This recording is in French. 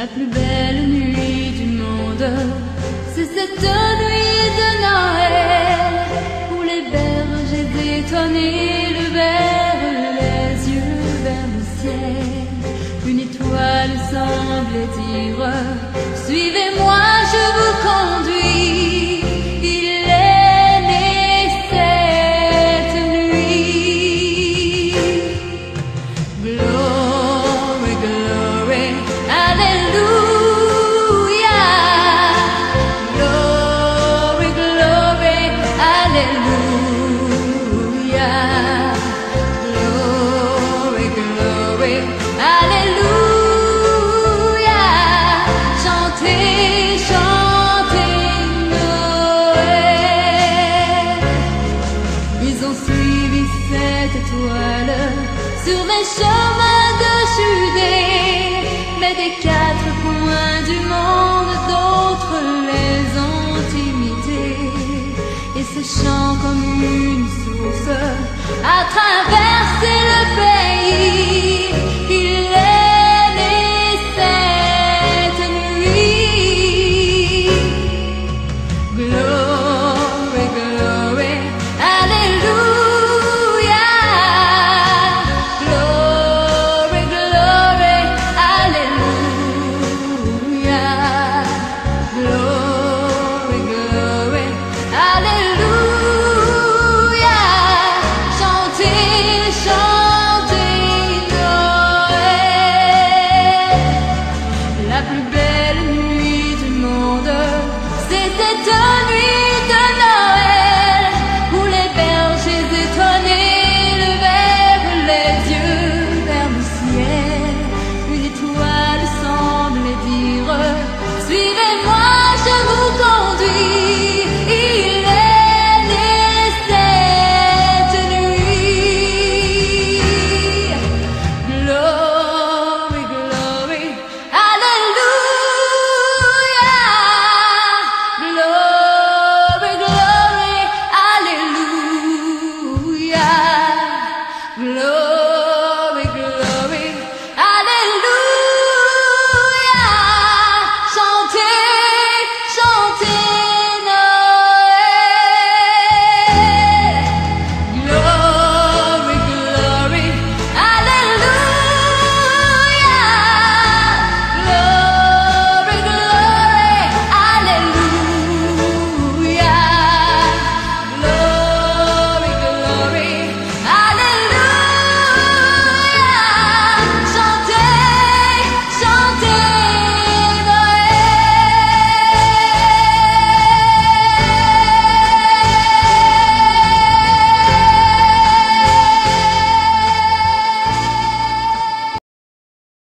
plus belle nuit du monde, c'est cette nuit de Noël où les bergers étonnés levèrent les yeux vers le ciel. Une étoile semblait dire: suivez-moi, je vous conduis. Il est né cette nuit. Glory, glory, Alléluia. Glory, glory, Alléluia. Glory, glory, Alléluia. Chantez, chantez Noël. Ils ont suivi cette étoile sur les chemins de Judée, mais des quatre coins du monde, d'autres les ont imités. Et ce chant comme une source a traversé le pays.